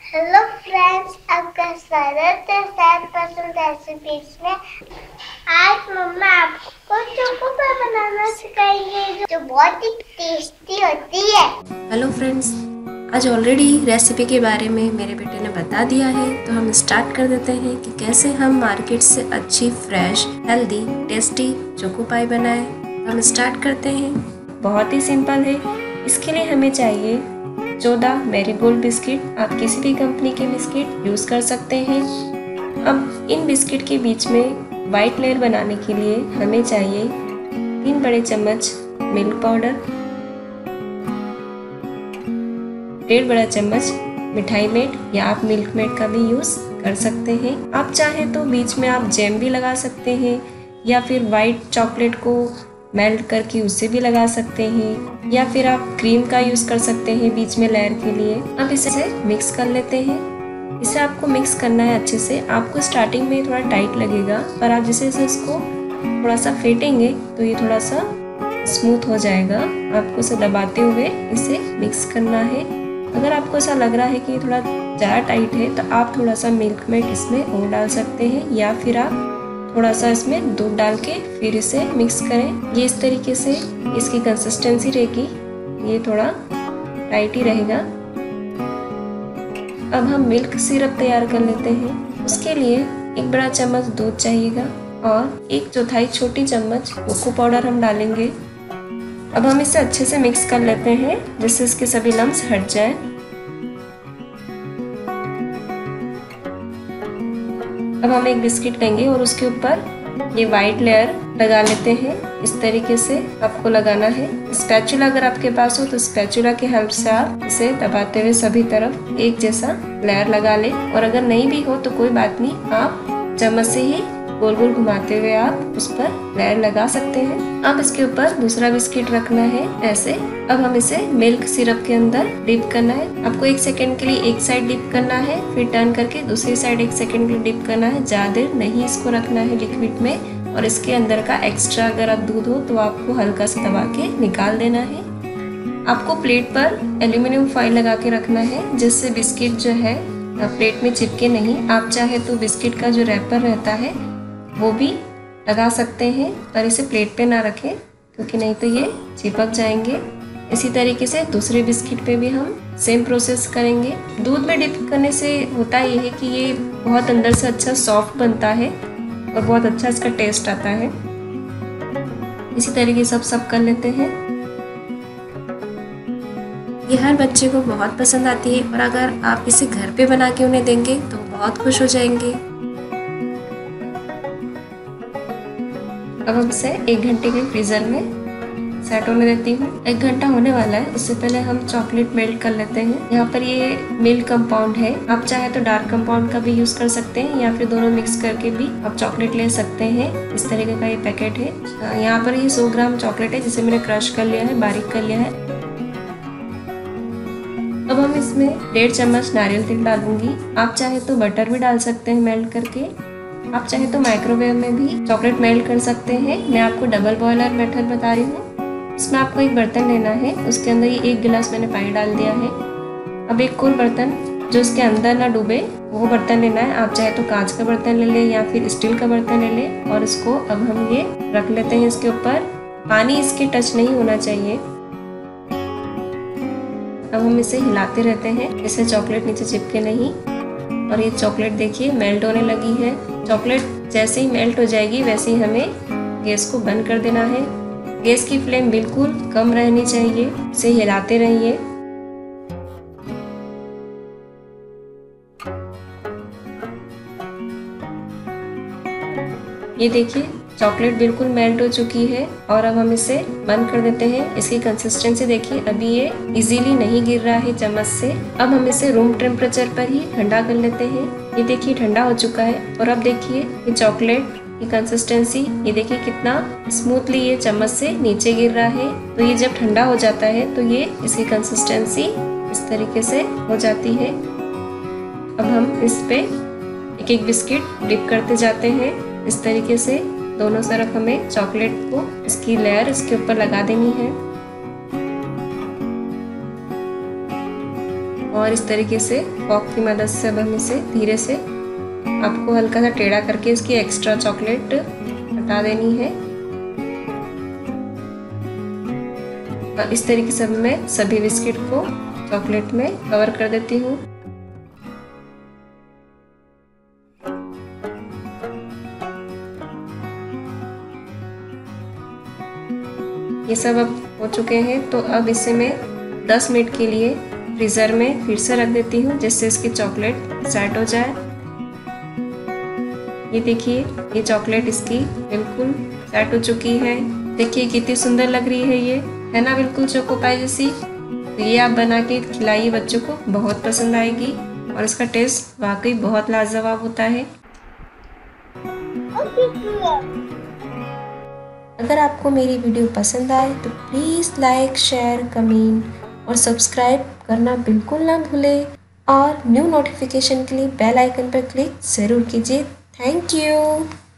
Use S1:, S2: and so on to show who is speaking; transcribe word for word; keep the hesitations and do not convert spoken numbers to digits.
S1: Hello friends, आपका स्वागत है सैन पसंद रेसिपीज में। आज मम्मा आपको चोको पाई बनाना सिखाएंगे जो बहुत ही टेस्टी होती है।
S2: हेलो फ्रेंड्स, आज ऑलरेडी रेसिपी के बारे में मेरे बेटे ने बता दिया है, तो हम स्टार्ट कर देते हैं कि कैसे हम मार्केट से अच्छी fresh healthy tasty choco pie बनाएं। तो हम स्टार्ट करते हैं। बहुत ही सिंपल है। इसके लिए हमें चाहिए चौदह मैरीगोल्ड बिस्किट। आप किसी भी कंपनी के बिस्किट यूज़ कर सकते हैं। अब इन बिस्किट के बीच में वाइट लेयर बनाने के लिए हमें चाहिए तीन बड़े चम्मच मिल्क पाउडर, डेढ़ बड़ा चम्मच मिठाई मेड या आप मिल्क मेड का भी यूज़ कर सकते हैं। आप चाहें तो बीच में आप जैम भी लगा सकते हैं या फिर वाइट चॉकलेट को मेल्ट करके उससे भी लगा सकते हैं या फिर आप क्रीम का यूज़ कर सकते हैं बीच में लेयर के लिए। अब इसे मिक्स कर लेते हैं। इसे आपको मिक्स करना है अच्छे से। आपको स्टार्टिंग में थोड़ा टाइट लगेगा, पर आप जैसे जैसे इसको थोड़ा सा फेंटेंगे तो ये थोड़ा सा स्मूथ हो जाएगा। आपको इसे दबाते हुए इसे मिक्स करना है। अगर आपको ऐसा लग रहा है कि ये थोड़ा ज़्यादा टाइट है तो आप थोड़ा सा मिल्क मेड इसमें और डाल सकते हैं या फिर आप थोड़ा सा इसमें दूध डाल के फिर इसे मिक्स करें। ये इस तरीके से इसकी कंसिस्टेंसी रहेगी, ये थोड़ा टाइट ही रहेगा। अब हम मिल्क सिरप तैयार कर लेते हैं। उसके लिए एक बड़ा चम्मच दूध चाहिएगा और एक चौथाई छोटी चम्मच कोको पाउडर हम डालेंगे। अब हम इसे अच्छे से मिक्स कर लेते हैं जिससे इसके सभी लम्स हट जाएं। अब हम एक बिस्किट लेंगे और उसके ऊपर ये वाइट लेयर लगा लेते हैं। इस तरीके से आपको लगाना है। स्पैचुला अगर आपके पास हो तो स्पैचुला की हेल्प से आप इसे दबाते हुए सभी तरफ एक जैसा लेयर लगा लें, और अगर नहीं भी हो तो कोई बात नहीं, आप चम्मच से ही गोल गोल घुमाते हुए आप उस पर लेयर लगा सकते हैं। अब इसके ऊपर दूसरा बिस्किट रखना है ऐसे। अब हम इसे मिल्क सिरप के अंदर डिप करना है। आपको एक सेकंड के लिए एक साइड डिप करना है, फिर टर्न करके दूसरी साइड एक सेकंड के लिए डिप करना है। ज़्यादा देर नहीं इसको रखना है लिक्विड में, और इसके अंदर का एक्स्ट्रा अगर आप दूध हो तो आपको हल्का सा दबा के निकाल देना है। आपको प्लेट पर एल्यूमिनियम फॉइल लगा के रखना है जिससे बिस्किट जो है प्लेट में चिपके नहीं। आप चाहे तो बिस्किट का जो रैपर रहता है वो भी लगा सकते हैं, पर इसे प्लेट पे ना रखें क्योंकि नहीं तो ये चिपक जाएंगे। इसी तरीके से दूसरे बिस्किट पे भी हम सेम प्रोसेस करेंगे। दूध में डिप करने से होता ये है कि ये बहुत अंदर से अच्छा सॉफ्ट बनता है और बहुत अच्छा इसका टेस्ट आता है। इसी तरीके से सब सब कर लेते हैं। ये हर बच्चे को बहुत पसंद आती है और अगर आप इसे घर पे बना के उन्हें देंगे तो बहुत खुश हो जाएंगे। अब हम इसे एक घंटे के फ्रीजर में सेट होने देती हूँ। एक घंटा होने वाला है, उससे पहले हम चॉकलेट मेल्ट कर लेते हैं। यहाँ पर ये मिल्क कंपाउंड है। आप चाहे तो डार्क कंपाउंड का भी यूज कर सकते हैं या फिर दोनों मिक्स करके भी आप चॉकलेट ले सकते हैं। इस तरीके का ये पैकेट है। यहाँ पर ये सौ ग्राम चॉकलेट है जिसे मैंने क्रश कर लिया है, बारीक कर लिया है। अब हम इसमें डेढ़ चम्मच नारियल तेल डालूंगी। आप चाहे तो बटर भी डाल सकते हैं मेल्ट करके। आप चाहे तो माइक्रोवेव में भी चॉकलेट मेल्ट कर सकते हैं। मैं आपको डबल बॉयलर मेथड बता रही हूँ। इसमें आपको एक बर्तन लेना है, उसके अंदर ये एक गिलास मैंने पानी डाल दिया है। अब एक और बर्तन जो इसके अंदर ना डूबे वो बर्तन लेना है। आप चाहे तो कांच का बर्तन ले लें या फिर स्टील का बर्तन ले लें, और इसको अब हम ये रख लेते हैं इसके ऊपर। पानी इसके टच नहीं होना चाहिए। अब हम इसे हिलाते रहते हैं, इससे चॉकलेट नीचे चिपके नहीं। और ये चॉकलेट देखिए मेल्ट होने लगी है। चॉकलेट जैसे ही मेल्ट हो जाएगी वैसे ही हमें गैस को बंद कर देना है। गैस की फ्लेम बिल्कुल कम रहनी चाहिए। इसे हिलाते रहिए। ये देखिए चॉकलेट बिल्कुल मेल्ट हो चुकी है और अब हम इसे बंद कर देते हैं। इसकी कंसिस्टेंसी देखिए, अभी ये इजीली नहीं गिर रहा है चम्मच से। अब हम इसे रूम टेम्परेचर पर ही ठंडा कर लेते हैं। ये देखिए ठंडा हो चुका है और अब देखिए ये चॉकलेट की कंसिस्टेंसी, ये देखिए कितना स्मूथली ये चम्मच से नीचे गिर रहा है। तो ये जब ठंडा हो जाता है तो ये इसकी कंसिस्टेंसी इस तरीके से हो जाती है। अब हम इस पे एक एक बिस्किट डिप करते जाते हैं। इस तरीके से दोनों तरफ हमें चॉकलेट को इसकी लेयर इसके ऊपर लगा देनी है और इस तरीके से फॉक की मदद से अब हम इसे धीरे से आपको हल्का सा टेढ़ा करके इसकी एक्स्ट्रा चॉकलेट हटा देनी है। और इस तरीके से मैं सभी बिस्किट को चॉकलेट में कवर कर देती हूँ। ये सब अब हो चुके हैं, तो अब इसे मैं दस मिनट के लिए फ्रीज़र में फिर से रख देती हूँ जिससे इसकी चॉकलेट सेट हो जाए। ये देखिए, ये चॉकलेट इसकी बिल्कुल सेट हो चुकी है। देखिए कितनी सुंदर लग रही है, ये है ना बिल्कुल चोको पाई जैसी। तो ये आप बना के खिलाइए, बच्चों को बहुत पसंद आएगी और इसका टेस्ट वाकई बहुत लाजवाब होता है। अगर आपको मेरी वीडियो पसंद आए तो प्लीज़ लाइक, शेयर, कमेंट और सब्सक्राइब करना बिल्कुल ना भूलें और न्यू नोटिफिकेशन के लिए बेल आइकन पर क्लिक ज़रूर कीजिए। Thank you.